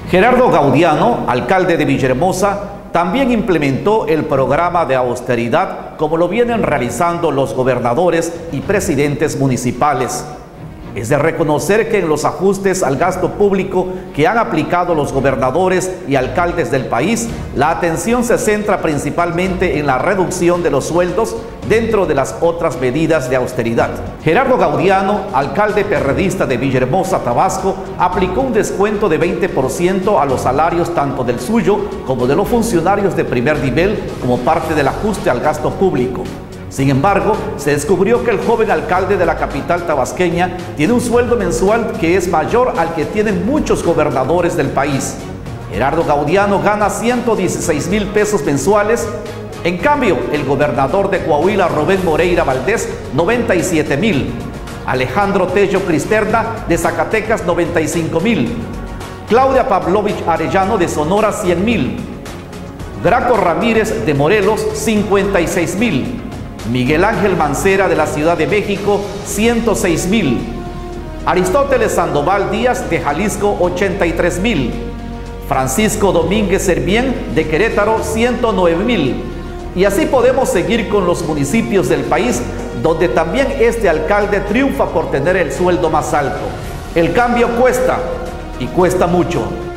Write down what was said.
Gerardo Gaudiano, alcalde de Villahermosa, también implementó el programa de austeridad como lo vienen realizando los gobernadores y presidentes municipales. Es de reconocer que en los ajustes al gasto público que han aplicado los gobernadores y alcaldes del país, la atención se centra principalmente en la reducción de los sueldos dentro de las otras medidas de austeridad. Gerardo Gaudiano, alcalde perredista de Villahermosa, Tabasco, aplicó un descuento de 20% a los salarios tanto del suyo como de los funcionarios de primer nivel como parte del ajuste al gasto público. Sin embargo, se descubrió que el joven alcalde de la capital tabasqueña tiene un sueldo mensual que es mayor al que tienen muchos gobernadores del país. Gerardo Gaudiano gana 116,000 pesos mensuales. En cambio, el gobernador de Coahuila, Rubén Moreira Valdés, 97,000. Alejandro Tello Cristerna de Zacatecas, 95,000. Claudia Pavlovich Arellano de Sonora, 100,000. Graco Ramírez de Morelos, 56,000. Miguel Ángel Mancera de la Ciudad de México, 106,000. Aristóteles Sandoval Díaz de Jalisco, 83,000. Francisco Domínguez Servién de Querétaro, 109,000. Y así podemos seguir con los municipios del país donde también este alcalde triunfa por tener el sueldo más alto. El cambio cuesta, y cuesta mucho.